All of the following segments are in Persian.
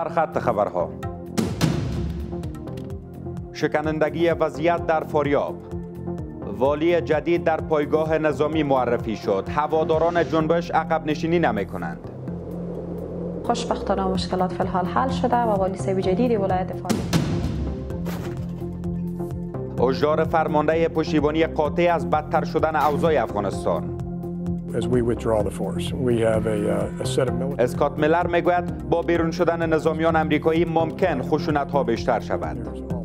سرخط خبرها. شکنندگی وضعیت در فاریاب. والی جدید در پایگاه نظامی معرفی شد. هواداران جنبش عقب نشینی نمی کنند. خوشبختانه مشکلات فی الحال حل شده و والی صاحب جدید ولایت فاریاب هشدار فرمانده پشتیبانی قاطع از بدتر شدن اوضاع افغانستان. اسکات میلر میگوید با بیرون شدن نظامیان امریکایی ممکن خشونت ها بیشتر شود.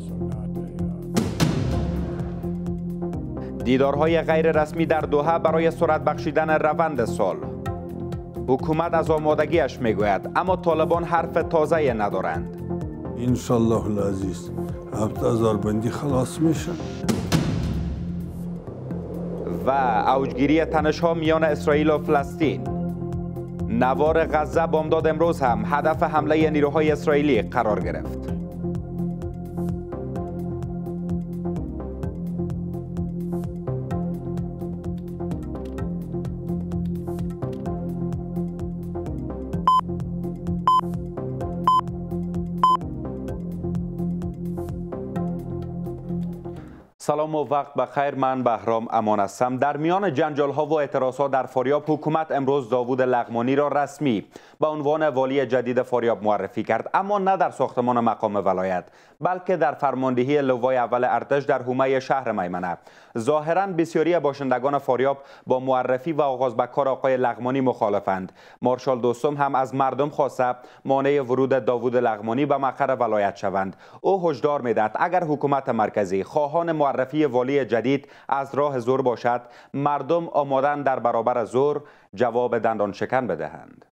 دیدارهای غیر رسمی در دوحه برای سرعت بخشیدن روند سال. حکومت از آمادگیش میگوید اما طالبان حرف تازه ندارند. انشالله العزیز 7000 بندی خلاص میشه. و اوجگیری تنش‌ها میان اسرائیل و فلسطین. نوار غزه بامداد امروز هم هدف حمله نیروهای اسرائیلی قرار گرفت. سلام و وقت بخیر. من بهرام امان هستم. در میان جنجال ها و اعتراضات در فاریاب حکومت امروز داوود لغمانی را رسمی به عنوان والی جدید فاریاب معرفی کرد، اما نه در ساختمان مقام ولایت بلکه در فرماندهی لوای اول ارتش در حومه شهر میمنه. ظاهرا بسیاری باشندگان فاریاب با معرفی و آغاز به کار آقای لغمانی مخالفند. مارشال دوستم هم از مردم خواسته مانع ورود داوود لغمانی به مقر ولایت شوند. او هشدار میدهد اگر حکومت مرکزی خواهان معرفی والی جدید از راه زور باشد، مردم آمادن در برابر زور جواب دندان شکن بدهند.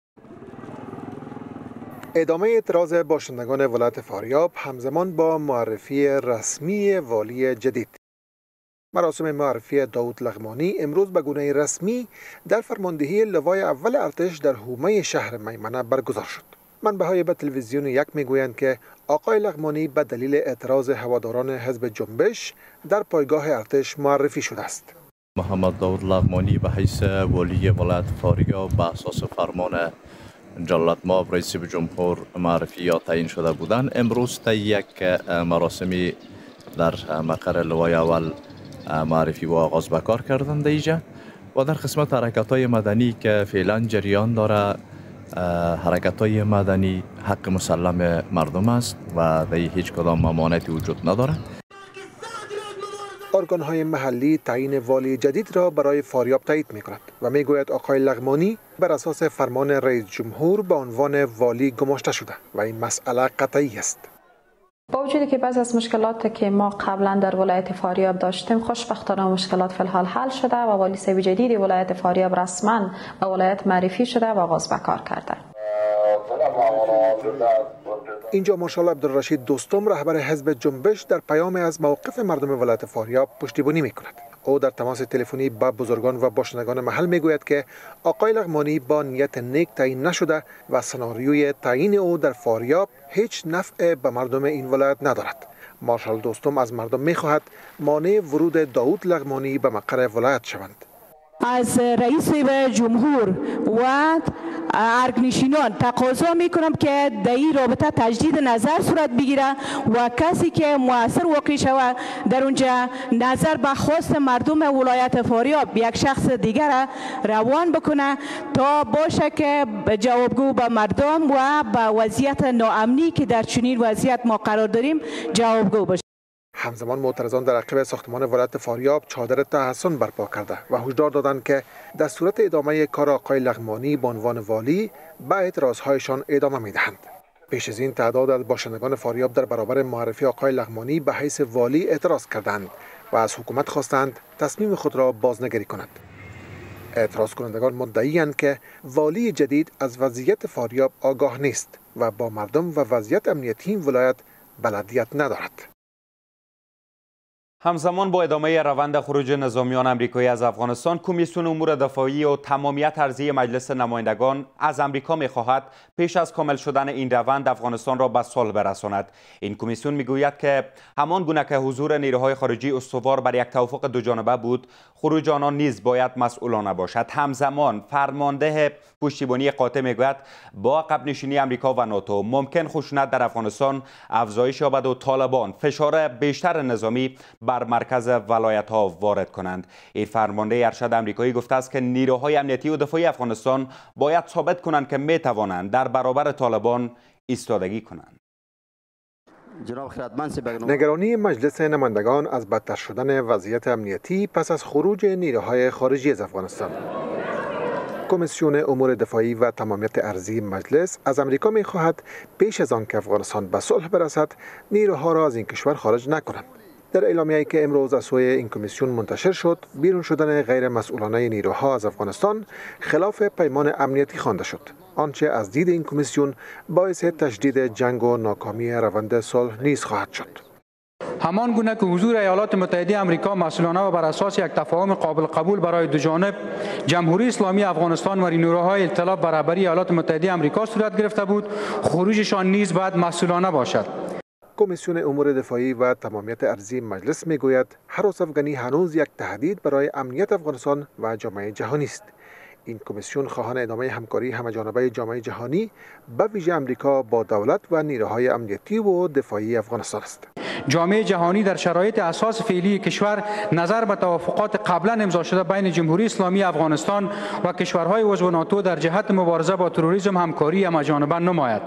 ادامه اعتراض باشندگان ولایت فاریاب همزمان با معرفی رسمی والی جدید. مراسم معرفی داوود لغمانی امروز به گونه رسمی در فرماندهی لوای اول ارتش در حومه شهر میمنه برگزار شد. منبع‌های به تلویزیون یک میگویند که آقای لغمانی به دلیل اعتراض هواداران حزب جنبش در پایگاه ارتش معرفی شده است. محمد داوود لغمانی به حیث والی ولایت فاریاب به اساس فرمان جلالت مآب رئیس جمهور معرفی یا تعیین شده بودند. امروز تا یک مراسمی در مقر لوای اول معرفی و آغاز به کار کردند اینجا و در قسمت حرکت‌های مدنی که فعلا جریان داره. حرکت‌های مدنی حق مسلم مردم است و در هیچ کدام ممانعتی وجود نداره. ارگان‌های محلی تعیین والی جدید را برای فاریاب تایید می‌کند و می‌گوید آقای لغمانی بر اساس فرمان رئیس جمهور به عنوان والی گماشته شده و این مسئله قطعی است. با وجودی که بعضی از مشکلات که ما قبلا در ولایت فاریاب داشتیم خوشبختانه مشکلات فی الحال حل شده و والی صاحب جدید ولایت فاریاب رسما به ولایت معرفی شده و آغاز به کار کرده. اینجا مارشال عبدالرشید دوستم رهبر حزب جنبش در پیام از موقف مردم ولایت فاریاب پشتیبانی می‌کند. او در تماس تلفنی با بزرگان و باشندگان محل میگوید که آقای لغمانی با نیت نیک تعیین نشده و سناریوی تعیین او در فاریاب هیچ نفع به مردم این ولایت ندارد. مارشال دوستم از مردم میخواهد مانع ورود داوود لغمانی به مقر ولایت شوند. از رئیس جمهور و ارگنشینان تقاضا میکنم که در این رابطه تجدید نظر صورت بگیره و کسی که مؤثر واقع شود در اونجا نظر به خواست مردم ولایت فاریاب یک شخص دیگر روان بکنه تا باشه که جوابگو به مردم و به وضعیت ناامنی که در چنین وضعیت ما قرار داریم جوابگو باشه. همزمان معترضان در عقب ساختمان ولایت فاریاب چادر تحسن برپا کرده و هشدار دادند که در صورت ادامه کار آقای لغمانی به عنوان والی به اعتراضهایشان ادامه میدهند. پیش از این تعداد از باشندگان فاریاب در برابر معرفی آقای لغمانی به حیث والی اعتراض کردند و از حکومت خواستند تصمیم خود را بازنگری کند. اعتراض کنندگان مدعی‌اند که والی جدید از وضعیت فاریاب آگاه نیست و با مردم و وضعیت امنیتی این ولایت بلدیت ندارد. همزمان با ادامه روند خروج نظامیان آمریکایی از افغانستان، کمیسیون امور دفاعی و تمامیت ارضی مجلس نمایندگان از آمریکا می‌خواهد پیش از کامل شدن این روند افغانستان را به صلح برساند. این کمیسیون میگوید که همان گونه که حضور نیروهای خارجی استوار بر یک توافق دوجانبه بود، خروج آنان نیز باید مسئولانه باشد. همزمان فرمانده پشتیبانی قاطع میگوید با عقب نشینی آمریکا و ناتو ممکن خشونت در افغانستان افزایش یابد و طالبان فشار بیشتر نظامی بر مرکز ولایت ها وارد کنند. این فرمانده ارشد آمریکایی گفته است که نیروهای امنیتی و دفاعی افغانستان باید ثابت کنند که می توانند در برابر طالبان ایستادگی کنند. نگرانی مجلس نمایندگان از بدتر شدن وضعیت امنیتی پس از خروج نیروهای خارجی از افغانستان. کمیسیون امور دفاعی و تمامیت ارضی مجلس از آمریکا می‌خواهد پیش از آن که افغانستان به صلح برسد نیروها را از این کشور خارج نکنند. در اعلامیه‌ای که امروز از سوی این کمیسیون منتشر شد، بیرون شدن غیر مسئولانه نیروها از افغانستان خلاف پیمان امنیتی خوانده شد، آنچه از دید این کمیسیون باعث تشدید جنگ و ناکامی روند صلح نیز خواهد شد. همان گونه که حضور ایالات متحده آمریکا مسئولانه و بر اساس یک تفاهم قابل قبول برای دو جانب جمهوری اسلامی افغانستان و نیروهای ائتلاف برابری ایالات متحده آمریکا صورت گرفته بود، خروجشان نیز باید مسئولانه باشد. کمیسیون امور دفاعی و تمامیت ارضی مجلس میگوید هراس افغانی هنوز یک تهدید برای امنیت افغانستان و جامعه جهانی است. این کمیسیون خواهان ادامه همکاری همه‌جانبه جامعه جهانی به ویژه آمریکا با دولت و نیروهای امنیتی و دفاعی افغانستان است. جامعه جهانی در شرایط اساس فعلی کشور نظر به توافقات قبلا امضا شده بین جمهوری اسلامی افغانستان و کشورهای عضو ناتو در جهت مبارزه با تروریسم همکاری همه‌جانبه نماید.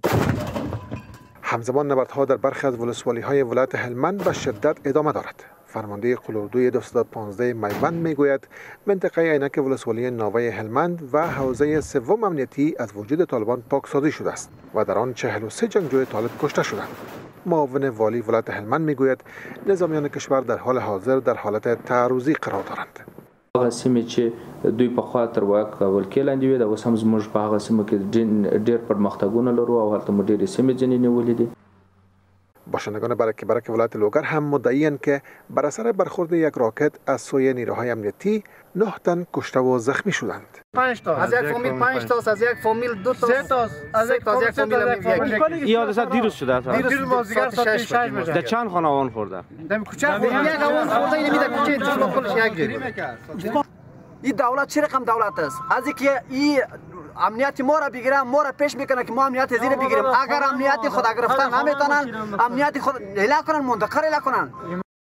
همزمان نبردها در برخی از ولسوالی‌های ولایت هلمند به شدت ادامه دارد. فرمانده قلوردوی 215 میوند میگوید منطقه عینک ولسوالی ناوه هلمند و حوزه سوم امنیتی از وجود طالبان پاکسازی شده است و در آن 43 جنگجوی طالب کشته شدند. معاون والی ولایت هلمند میگوید نظامیان کشور در حال حاضر در حالت تعرضی قرار دارند. هغه سیمې چې دوی په خوا تر واک ولکې لاندې وي دا اوس هم زموږ په هغه سیمو کې ډېر پرمختګونه لرو او هلته مو ډېرې سیمې ځینې نیولې دي. باشندگان برک ولایت لوگر هم مدعی‌اند که بر اثر برخورد یک راکت از سوی نیروهای امنیتی 9 تن کشته و زخمی شدند. 5 تا از یک فامیل 5 تا از یک فامیل 2 تا 3 تا از یک فامیل یک یاد است دیروز شده است. دیروز مازیگر ساعت 6 بجه در چند خانه آن خورده؟ در کوچه یک آن خورده اینو میده کوچه جلو خودش یک جوری. این دولت چه رقم دولت است؟ از اینکه این امنیت ما را بگیرن ما را پیش میکنه که ما امنیت زیر بگیریم. اگر امنیت خود گرفتن نمیتونن امنیت خود اله کنن منتقل اله کنن.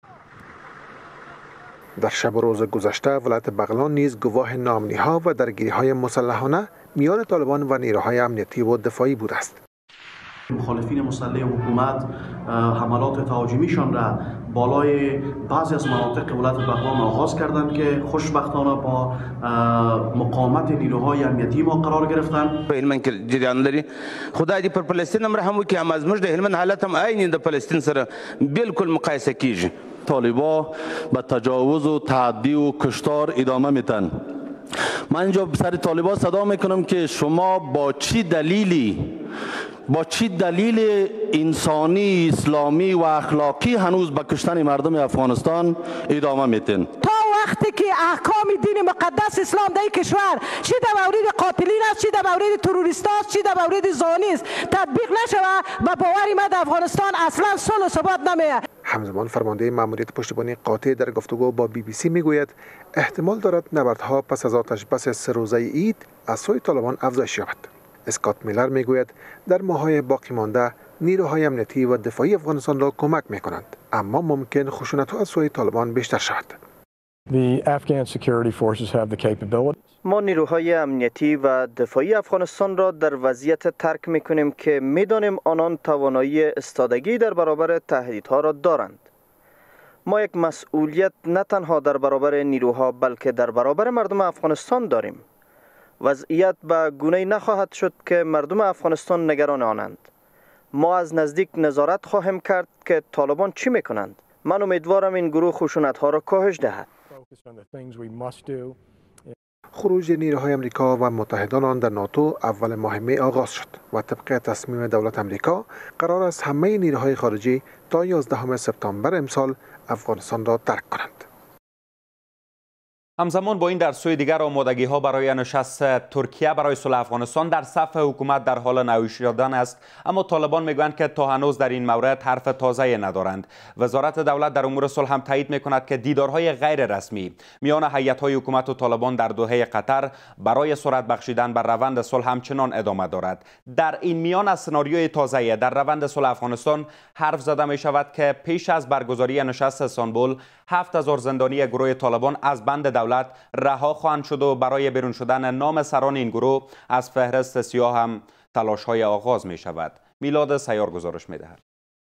در شب و روز گذشته ولایت بغلان نیز گواه ناامنی‌ها و درگیری‌های مسلحانه میان طالبان و نیروهای امنیتی و دفاعی بوده است. مخالفین مسلح حکومت حملات تهاجمیشان را بالای بعضی از مناطق ولایت بغلان آغاز کردند که خوشبختانه با مقاومت نیروهای امنیتی ما قرار گرفتند. هلمند کې جریان لري خدای دې پر فلسطین هم رحم وکړي، هم از موږ د هلمند حالت هم عین د فلسطین سره بالکل مقایسه کیږي. طالبا به تجاوز و تعدی و کشتار ادامه میدن. من اینجا سر طالبا صدا میکنم که شما با چی دلیل انسانی اسلامی و اخلاقی هنوز به کشتن مردم افغانستان ادامه میدین؟ تا وقتی که احکام دین مقدس اسلام در این کشور چی در مورد قاتلین است، چی در مورد تروریست است، چی در مورد زانی است تطبیق نشود و باوری ما در افغانستان اصلا صلح و ثبات نمیاد. همزمان فرمانده ماموریت پشتیبانی قاطع در گفتگو با BBC میگوید احتمال دارد نبردها پس از آتش بس 3 روزه عید از سوی طالبان افزایش یابد. اسکات میلر میگوید در ماه‌های باقی مانده نیروهای امنیتی و دفاعی افغانستان را کمک میکنند، اما ممکن خشونت‌ها از سوی طالبان بیشتر شود. ما نیروهای امنیتی و دفاعی افغانستان را در وضعیت ترک میکنیم که میدانیم آنان توانایی استادگی در برابر تهدیدها را دارند. ما یک مسئولیت نه تنها در برابر نیروها بلکه در برابر مردم افغانستان داریم. وضعیت به گونه‌ای نخواهد شد که مردم افغانستان نگران آنند. ما از نزدیک نظارت خواهیم کرد که طالبان چی میکنند. من امیدوارم این گروه خشونت‌ها را کاهش دهد. خروج نیروهای امریکا و متحدان آن در ناتو اول ماه می آغاز شد و طبق تصمیم دولت امریکا قرار است همه نیروهای خارجی تا 11 سپتامبر امسال افغانستان را ترک کنند. همزمان با این در سوی دیگر آمادگی ها برای نشست ترکیه برای صلح افغانستان در صف حکومت در حال نهایی شدن است، اما طالبان میگویند که تا هنوز در این مورد حرف تازه ندارند. وزارت دولت در امور صلح هم تایید میکند که دیدارهای غیر رسمی میان هیئت‌های حکومت و طالبان در دوحه قطر برای سرعت بخشیدن بر روند صلح همچنان ادامه دارد. در این میان از سناریوی تازه در روند صلح افغانستان حرف زده می شود که پیش از برگزاری نشست استانبول 7000 زندانی گروه طالبان از بند دولت رها خواهند شد و برای بیرون شدن نام سران این گروه از فهرست سیاه هم تلاش‌های آغاز می شود. میلاد سیار گزارش می دهد.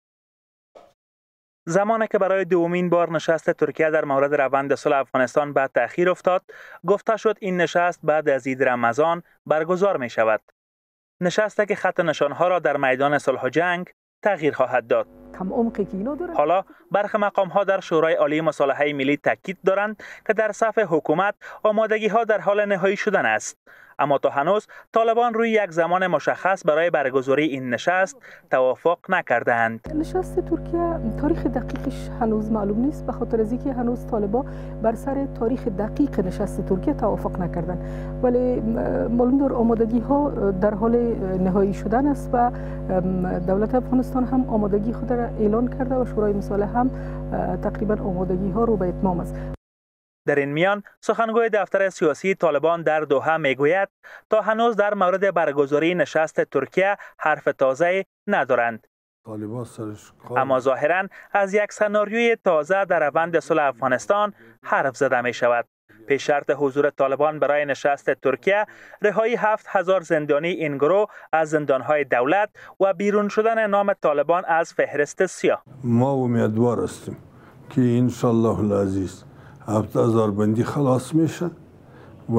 زمانی که برای دومین بار نشست ترکیه در مورد روند صلح افغانستان به تأخیر افتاد، گفته شد این نشست بعد از عید رمضان برگزار می شود. نشستی که خط نشانها را در میدان صلح و جنگ تغییر خواهد داد. حالا برخی مقام‌ها در شورای عالی مصالحه ملی تاکید دارند که در صف حکومت آمادگی‌ها در حال نهایی شدن است، اما تا هنوز طالبان روی یک زمان مشخص برای برگزاری این نشست توافق نکردند. نشست ترکیه تاریخ دقیقش هنوز معلوم نیست، به خاطر از اینکه هنوز طالبان بر سر تاریخ دقیق نشست ترکیه توافق نکردند، ولی معلوم دار آمادگی‌ها در حال نهایی شدن است و دولت افغانستان هم آمادگی خود را اعلان کرده و شورای مصالحه هم تقریبا آمادگی‌ها رو به اتمام است. در این میان سخنگوی دفتر سیاسی طالبان در دوحه میگوید تا هنوز در مورد برگزاری نشست ترکیه حرف تازه ندارند. اما ظاهراً از یک سناریوی تازه در روند صلح افغانستان حرف زده می شود. پیش شرط حضور طالبان برای نشست ترکیه رهایی 7000 زندانی این گروه از زندانهای دولت و بیرون شدن نام طالبان از فهرست سیاه. ما امیدوار هستیم که انشالله العزیز 7000 بندی خلاص میشه و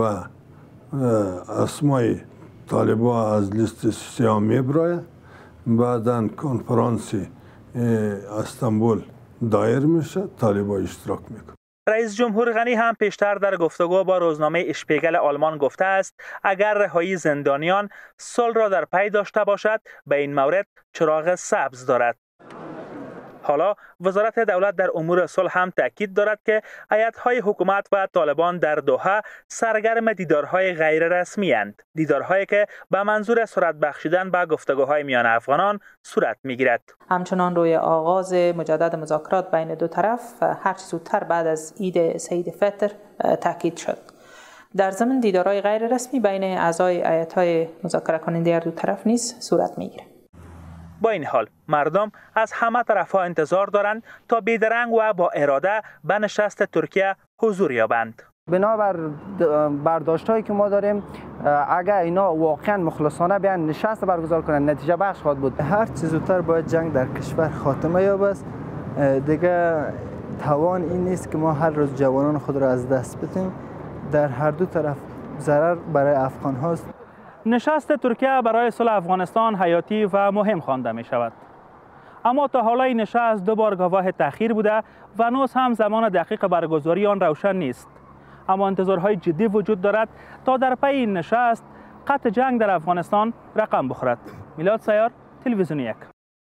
اسمای طالبان از لیست سیاه میبرایه. بعداً کنفرانسی استانبول دایر میشه، طالبان اشتراک میکنه. رئیس جمهور غنی هم پیشتر در گفتگو با روزنامه اشپیگل آلمان گفته است اگر رهایی زندانیان صلح را در پی داشته باشد به این مورد چراغ سبز دارد. حالا وزارت دولت در امور صلح هم تاکید دارد که هیئت‌های حکومت و طالبان در دوحه سرگرم دیدارهای غیر رسمی اند، دیدارهایی که به منظور سرعت بخشیدن به گفتگوهای میان افغانان صورت میگیرد. همچنان روی آغاز مجدد مذاکرات بین دو طرف هر چه زودتر بعد از عید سعید فطر تاکید شد. در ضمن دیدارهای غیر رسمی بین اعضای هیئت‌های مذاکره کننده هر دو طرف نیز صورت میگیرد. با این حال مردم از همه طرف‌ها انتظار دارند تا بیدرنگ و با اراده به نشست ترکیه حضور یابند. بنابر برداشت‌هایی که ما داریم اگر اینا واقعا مخلصانه بیان نشست برگزار کنند نتیجه بخش خواهد بود. هر چه زودتر باید جنگ در کشور خاتمه یابد. دیگه توان این نیست که ما هر روز جوانان خود را از دست بدیم. در هر دو طرف ضرر برای افغان هاست. نشست ترکیه برای صلح افغانستان حیاتی و مهم خوانده می شود. اما تا حالا این نشست دو بار گواه تأخیر بوده و هنوز هم زمان دقیق برگزاری آن روشن نیست. اما انتظارهای جدی وجود دارد تا در پی این نشست قطع جنگ در افغانستان رقم بخورد. میلاد سیار، تلویزیون یک.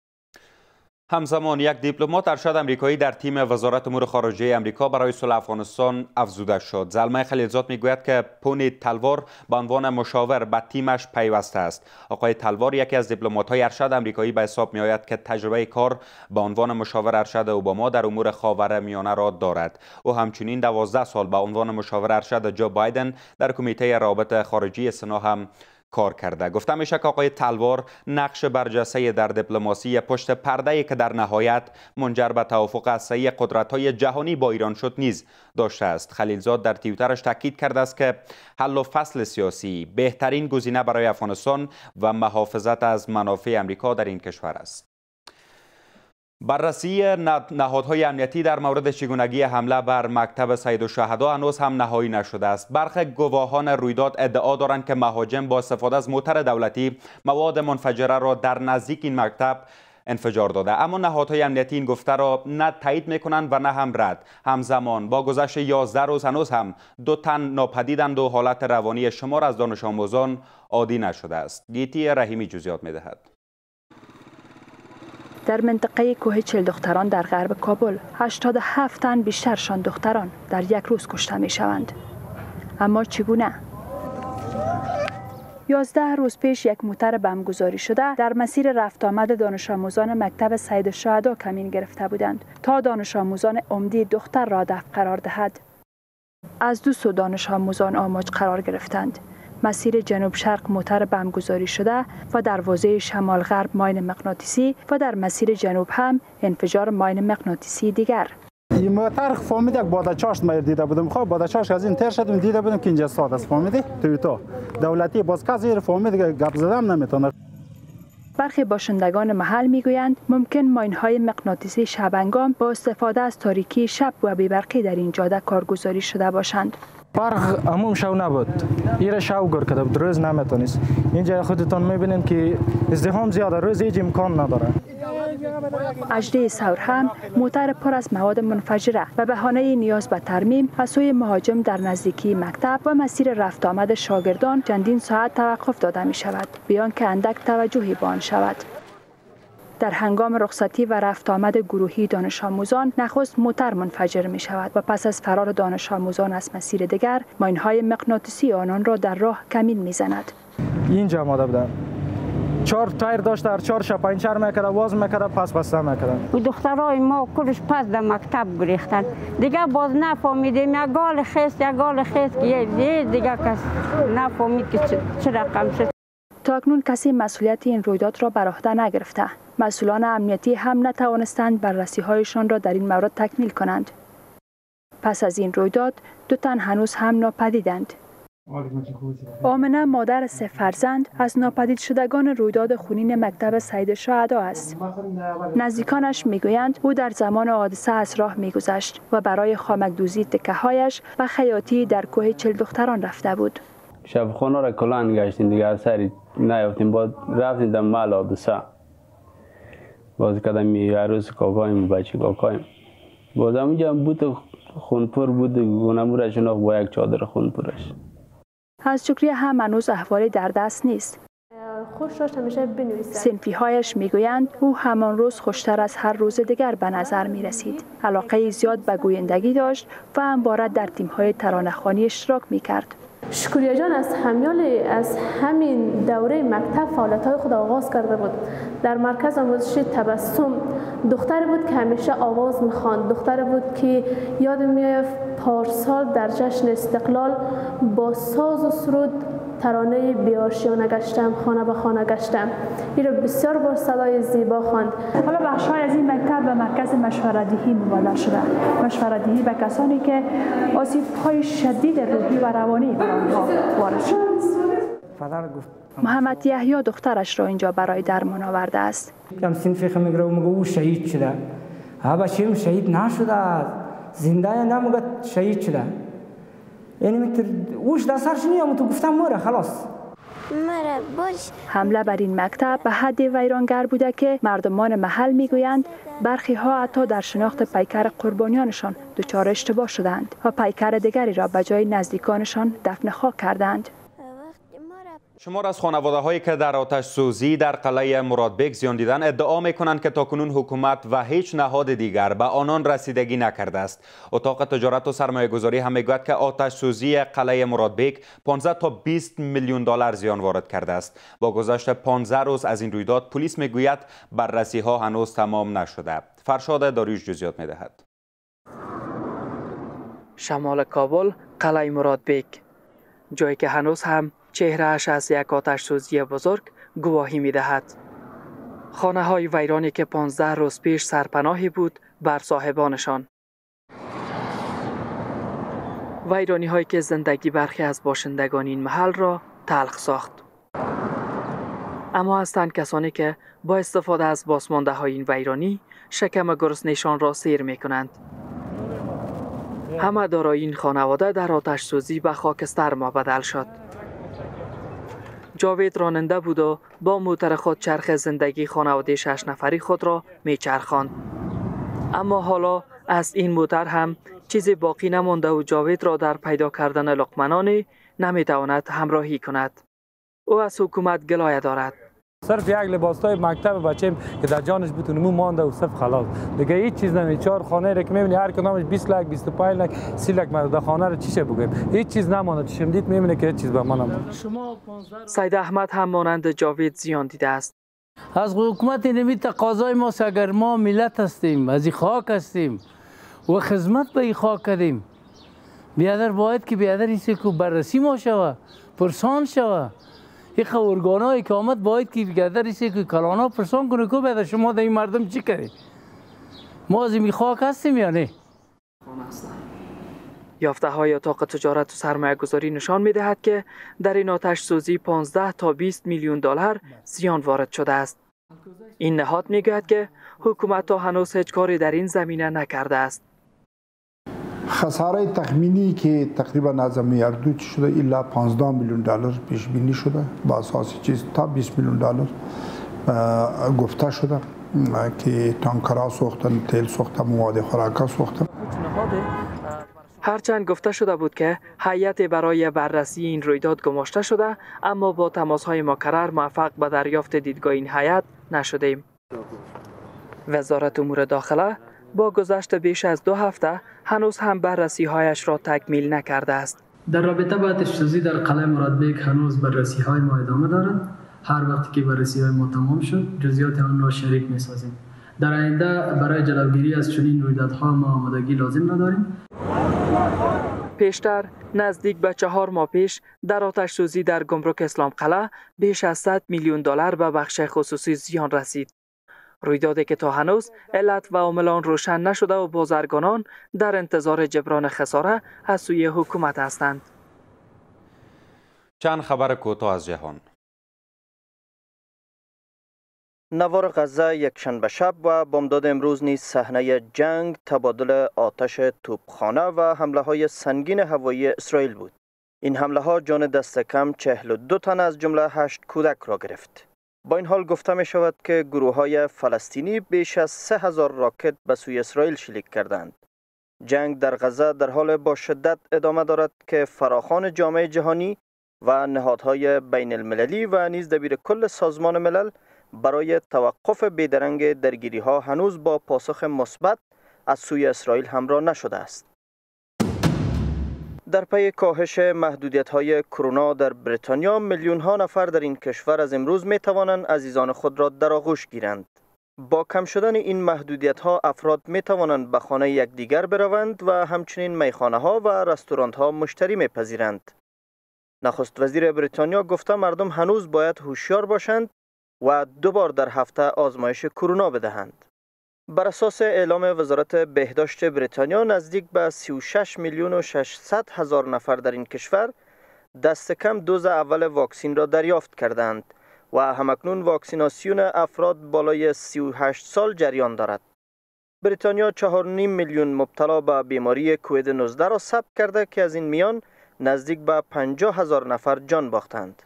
همزمان یک دیپلمات ارشد امریکایی در تیم وزارت امور خارجه امریکا برای صلح افغانستان افزوده شد. زلمه خلیلزاد میگوید که پونی تلوار به عنوان مشاور به تیمش پیوسته است. آقای تلوار یکی از دیپلمات‌های ارشد امریکایی به حساب میآید که تجربه کار به عنوان مشاور ارشد اوباما در امور خاورمیانه را دارد. او همچنین 12 سال به عنوان مشاور ارشد جو بایدن در کمیته روابط خارجی سنا هم کار کرده. گفته میشه که آقای تلوار نقش برجسته در دیپلماسی پشت پرده که در نهایت منجر به توافق اساسی قدرت‌های جهانی با ایران شد نیز داشته است. خلیلزاد در توییترش تاکید کرده است که حل و فصل سیاسی بهترین گزینه برای افغانستان و محافظت از منافع امریکا در این کشور است. بررسی نهادهای امنیتی در مورد چگونگی حمله بر مکتب سید الشهدا هنوز هم نهایی نشده است. برخی گواهان رویداد ادعا دارند که مهاجم با استفاده از موتر دولتی مواد منفجره را در نزدیک این مکتب انفجار داده. اما نهادهای امنیتی این گفته را نه تایید میکنند و نه هم رد. همزمان با گذشت 11 روز هنوز هم 2 تن ناپدیدند و حالت روانی شمار از دانش آموزان عادی نشده است. گیتی رحیمی جزئیات میدهد. در منطقه کوه چل دختران در غرب کابل 87 تن بیشترشان دختران در یک روز کشته می شوند. اما چگونه؟ 11 روز پیش یک موتر بمبگذاری شده در مسیر رفت آمد دانش آموزان مکتب سید الشهدا کمین گرفته بودند تا دانش آموزان عمدی دختر را دفع قرار دهد. از دو سو دانش آموزان آماج قرار گرفتند. مسیر جنوب شرق موتر بمبگذاری شده و دروازه شمال غرب ماین مغناطیسی و در مسیر جنوب هم انفجار ماین مغناطیسی دیگر. این موتر فهمید یک بادچاش ما دیده بودم. خب بادچاش از این تر شدم دیده بودم که اینجا ساده است. فهمیدی؟ تویوتا دولتی باز کسی فهمید که گپ زدم نمیتونه. برخی باشندگان محل میگویند ممکن ماین‌های مغناطیسی شب‌هنگام با استفاده از تاریکی شب و بی‌برقی در این جاده کارگزاری شده باشند. برق عموم شو نبود. ایره شو گر کرده بود. روز نمیتونست. اینجا خودتون میبینین که ازدحام زیاده. روز هیچ امکان نداره. اژده ثور هم موتر پر از مواد منفجره و بهانه نیاز به ترمیم از سوی مهاجم در نزدیکی مکتب و مسیر رفت آمد شاگردان چندین ساعت توقف داده می شود بیان که اندک توجهی به آن شود. در هنگام رخصتی و رفت آمد گروهی دانش آموزان نخست موتر منفجر می شود و پس از فرار دانش آموزان از مسیر دیگر ماین‌های مغناطیسی آنان را در راه کمین می زند. اینجا آماده بودن. 4 تایر داشت در 4 شپنچر میکرده واز میکرده پس بسته میکردن. و دخترای ما کلش پس در مکتب گریختن. دیگه باز نفهمیدیم یک گال خیست که دیگه کس نفهمید که چه رقم شد. تا اکنون کسی مسئولیت این رویداد را بر عهده نگرفته. مسئولان امنیتی هم نتوانستند بررسی‌هایشان را در این مورد تکمیل کنند. پس از این رویداد 2 تن هنوز هم ناپدیدند. آمنه مادر 3 فرزند از ناپدید شدگان رویداد خونین مکتب سید الشهدا است. نزدیکانش میگویند او در زمان حادثه از راه میگذشت و برای خامک‌دوزی تکه‌هایش و خیاطی در کوه چل دختران رفته بود. شب خانه را کلان گشتیم دیگه اثری نیافتیم. بعد رفتیم در محل حادثه. باز کدامی عروس کاکایم بچه کاکایم. باز اونجا بود خونپور بود گونمور شناخت با یک چادر خونپورش. از شکریه هم هنوز احوالی در دست نیست. خوش داشت همیشه بنویسد. صنفی هایش میگویند او همان روز خوشتر از هر روز دیگر به نظر می رسید. علاقه زیاد به گویندگی داشت و همواره در تیم های ترانه‌خوانی اشتراک می کرد. شکریه جان از همین دوره مکتب فعالیت‌های خود آغاز کرده بود. در مرکز آموزشی تبسم دختری بود که همیشه آواز می‌خواند. دختری بود که یادم میاد پارسال در جشن استقلال با ساز و سرود ترانه بی‌آشیانه گشتم خانه به خانه گشتم. این را بسیار با صدای زیبا خواند. حالا بخش‌های از این مکتب به مرکز مشوره‌دهی مبادله شده. مشوره‌دهی به کسانی که آسیب‌های شدید روحی و روانی بر آنها وارد شده است. محمد یحیی دخترش را اینجا برای درمان آورده است. کم صنفی میگه او شهید شده. ها بچه‌م شهید نشده. زنده نمیگه شهید شده. یعنی اوش دستش نیام تو گفتم مره خلاص. حمله بر این مکتب به حد ویرانگر بوده که مردمان محل میگویند برخی ها حتی در شناخت پیکر قربانیانشان دچار اشتباه شدند و پیکر دیگری را به جای نزدیکانشان دفن خاک کردند. شمار از خانواده هایی که در آتش سوزی در قلعه مرادبک زیان دیدند ادعا می کنند که تاکنون حکومت و هیچ نهاد دیگر به آنان رسیدگی نکرده است. اتاق تجارت و سرمایه گذاری هم میگوید که آتش سوزی قلعه مرادبک 15 تا 20 میلیون دلار زیان وارد کرده است. با گذشت 15 روز از این رویداد پلیس میگوید بررسی ها هنوز تمام نشده. فرشاد داریوش جزئیات میدهد. شمال کابل قلعه مرادبک، جایی که هنوز هم چهرهش از یک آتش سوزی بزرگ گواهی می دهد. خانه های ویرانی که 15 روز پیش سرپناهی بود بر صاحبانشان. ویرانی هایی که زندگی برخی از باشندگان این محل را تلخ ساخت. اما هستند کسانی که با استفاده از بازمانده های این ویرانی شکم گرسنه‌شان را سیر می کنند. همه دارای این خانواده در آتش سوزی به خاکستر مبدل شد. جاوید راننده بود و با موتر خود چرخ زندگی خانواده 6 نفری خود را میچرخاند. اما حالا از این موتر هم چیزی باقی نمانده و جاوید را در پیدا کردن لقمنانی نمیتواند همراهی کند. او از حکومت گلایه دارد. صرف یک لباسای مکتب بچه‌م که در جانش بتونه مو مانده و صرف خلاص دیگه هیچ چیز نمی. 4 خانه را که می‌بینی هر کدامش 20 لک 25 لک 30 لک مرد خانه رو چیشه بگیم هیچ چیز نمانده. چشم دید می‌بینی که هیچ چیز به من نمانده. سید احمد هم مانند جاوید زیان دیده است. از حکومت نمی تقاضای ما اگر ما ملت هستیم از این خاک هستیم و خدمت به این خاک کردیم بیادر باید که بیادر ایسی که بررسی ما شوه پرسان شوه این ارگانایی که آمد باید که بیادر ایسی که کلانا پرسان کنه که بیادر شما در این مردم چی کردید ما از این خاک هستیم یا نه. یافته های اتاق تجارت و سرمایه گذاری نشان می دهد که در این آتش سوزی 15 تا 20 میلیون دلار زیان وارد شده است. این نهاد می گوید که حکومت تا هنوز هیچ کاری در این زمینه نکرده است. خساره تخمینی که تقریبا از میلیارد شده الا 15 میلیون دلار پیش بینی شده با اساس چیز تا 20 میلیون دلار گفته شده که تانکرها سوختن، تیل سوختن، مواد خوراکی سوختن. هرچند گفته شده بود که هیئت برای بررسی این رویداد گماشته شده اما با تماس‌های مکرر موفق به دریافت دیدگاه این هیئت نشدیم. وزارت امور داخله با گذشت بیش از 2 هفته هنوز هم بررسی‌هایش را تکمیل نکرده است. در رابطه با آتش سوزی در قلعه مرادبک هنوز بررسی‌های ما ادامه دارد. هر وقتی که بررسی‌های ما تمام شد جزئیات آن را شریک می‌سازیم. در آینده برای جلوگیری از چنین رویدادها ما آمادگی لازم نداریم. پیشتر نزدیک به 4 ماه پیش در آتش سوزی در گمرک اسلام قلعه بیش از 100 میلیون دلار به بخش خصوصی زیان رسید. رویدادی که تا هنوز علت و عامل آن روشن نشده و بازرگانان در انتظار جبران خساره از سوی حکومت هستند. چند خبر کوتاه از جهان. نوار غزه یک شنبه شب و بامداد امروز نیز صحنه جنگ، تبادل آتش توپخانه و حمله های سنگین هوایی اسرائیل بود. این حمله ها جان دست کم 42 تن از جمله 8 کودک را گرفت. با این حال گفته می شود که گروه های فلسطینی بیش از 3000 راکت به سوی اسرائیل شلیک کردند. جنگ در غزه در حال با شدت ادامه دارد که فراخوان جامعه جهانی و نهادهای بین المللی و نیز دبیر کل سازمان ملل برای توقف بیدرنگ درگیری ها هنوز با پاسخ مثبت از سوی اسرائیل همراه نشده است. در پی کاهش محدودیت های کرونا در بریتانیا میلیون ها نفر در این کشور از امروز می توانند عزیزان خود را در آغوش گیرند. با کم شدن این محدودیت ها افراد می توانند به خانه یکدیگر بروند و همچنین میخانه ها و رستوران ها مشتری می پذیرند. نخست وزیر بریتانیا گفته مردم هنوز باید هوشیار باشند و 2 بار در هفته آزمایش کرونا بدهند. بر اساس اعلام وزارت بهداشت بریتانیا نزدیک به 36 میلیون و 600 هزار نفر در این کشور دست کم دوز اول واکسین را دریافت کردند و همکنون واکسیناسیون افراد بالای 38 سال جریان دارد. بریتانیا 4.5 میلیون مبتلا به بیماری کووید 19 را ثبت کرده که از این میان نزدیک به 50,000 نفر جان باختند.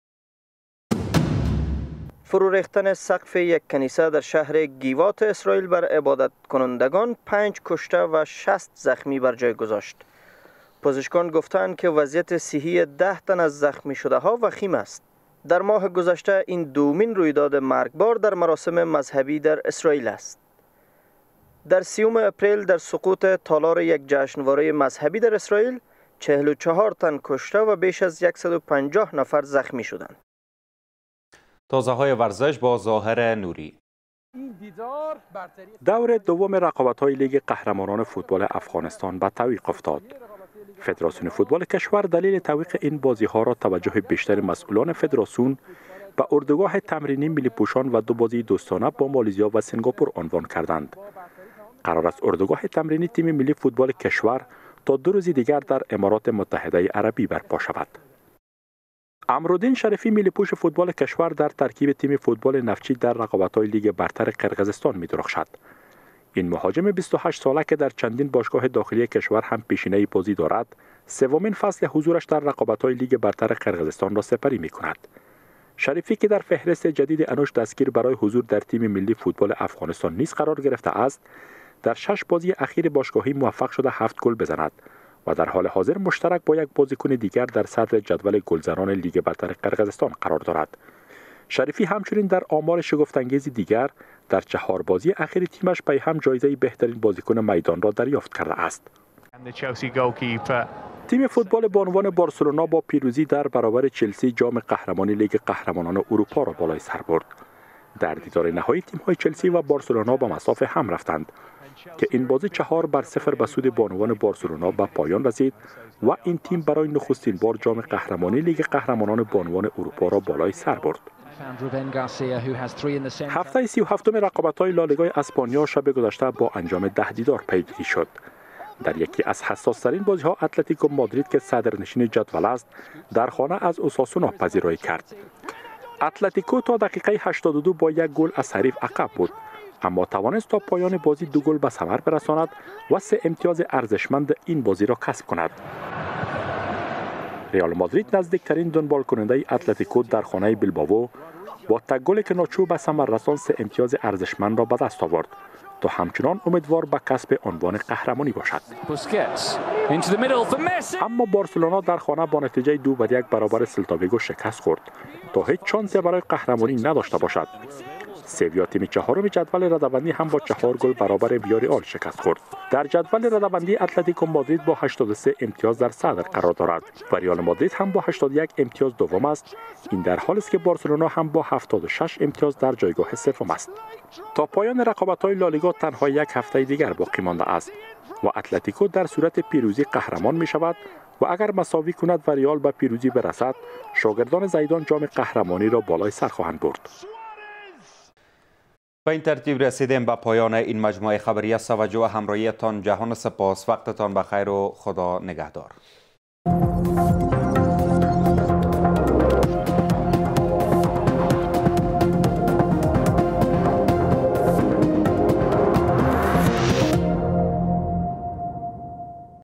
فرو ریختن سقف یک کنیسه در شهر گیوات اسرائیل بر عبادت کنندگان 5 کشته و 60 زخمی بر جای گذاشت. پزشکان گفتند که وضعیت صحی 10 تن از زخمی شده ها وخیم است. در ماه گذشته این دومین رویداد مرگبار در مراسم مذهبی در اسرائیل است. در 30 اپریل در سقوط تالار یک جشنواره مذهبی در اسرائیل 44 تن کشته و بیش از 150 نفر زخمی شدند. تازه های ورزش با ظاهر نوری. دور دوم رقابت‌های لیگ قهرمانان فوتبال افغانستان به تعویق افتاد. فدراسیون فوتبال کشور دلیل تعویق این بازی‌ها را توجه بیشتر مسئولان فدراسیون به اردوگاه تمرینی ملی‌پوشان و 2 بازی دوستانه با مالزیا و سنگاپور عنوان کردند. قرار است اردوگاه تمرینی تیم ملی فوتبال کشور تا 2 روز دیگر در امارات متحده عربی برپا شود. امرالدین شریفی ملی‌پوش فوتبال کشور در ترکیب تیم فوتبال نفچی در رقابت‌های لیگ برتر قرقیزستان می‌درخشد. این مهاجم 28 ساله که در چندین باشگاه داخلی کشور هم پیشینه بازی دارد، 3مین فصل حضورش در رقابت‌های لیگ برتر قرقیزستان را سپری می‌کند. شریفی که در فهرست جدید انوش دستگیر برای حضور در تیم ملی فوتبال افغانستان نیز قرار گرفته است، در 6 بازی اخیر باشگاهی موفق شده 7 گل بزند و در حال حاضر مشترک با یک بازیکن دیگر در صدر جدول گلزنان لیگ برتر قرقیزستان قرار دارد. شریفی همچنین در آمار شگفت‌انگیز دیگر در 4 بازی اخیر تیمش پی هم جایزه بهترین بازیکن میدان را دریافت کرده است. تیم فوتبال بانوان بارسلونا با پیروزی در برابر چلسی جام قهرمانی لیگ قهرمانان اروپا را بالای سر برد. در دیدار نهایی تیم‌های چلسی و بارسلونا با مسافه هم رفتند که این بازی 4-0 به سود بانوان بارسلونا به پایان رسید و این تیم برای نخستین بار جام قهرمانی لیگ قهرمانان بانوان اروپا را بالای سر برد. هفته 37 رقابت‌های لالیگای اسپانیا شب گذشته با انجام 10 دیدار پیگیری شد. در یکی از حساس‌ترین بازی‌ها اتلتیکو مادرید که صدرنشین جدول است در خانه از اوساسونا پذیرایی کرد. اتلتیکو تا دقیقه 82 با 1 گل از حریف عقب بود، اما توانست تا پایان بازی 2 گل به ثمر برساند و 3 امتیاز ارزشمند این بازی را کسب کند. ریال مادرید نزدیکترین دنبال کننده اتلتیکو در خانه بیلبائو با تک گلی که ناچو به ثمر رساند 3 امتیاز ارزشمند را به دست آورد تا همچنان امیدوار به کسب عنوان قهرمانی باشد. اما بارسلونا در خانه با نتیجه 2-1 برابر سلتا ویگو شکست خورد تا هیچ شانسی برای قهرمانی نداشته باشد. سویا تیم 4م جدول رده‌بندی هم با 4 گل برابر ویارئال شکست خورد. در جدول رده‌بندی اتلتیکو مادرید با 83 امتیاز در صدر قرار دارد و ریال مادرید هم با 81 امتیاز دوم است. این در حالی است که بارسلونا هم با 76 امتیاز در جایگاه سوم است. تا پایان رقابت‌های لالیگا تنها 1 هفته دیگر باقی مانده است و اتلتیکو در صورت پیروزی قهرمان می شود و اگر مساوی کند و ریال به پیروزی برسد، شاگردان زیدان جام قهرمانی را بالای سر خواهند برد. به این ترتیب رسیدیم به پایان این مجموعه خبری. از توجه و همراهیتان جهان سپاس. وقتتان بخیر و خدا نگهدار.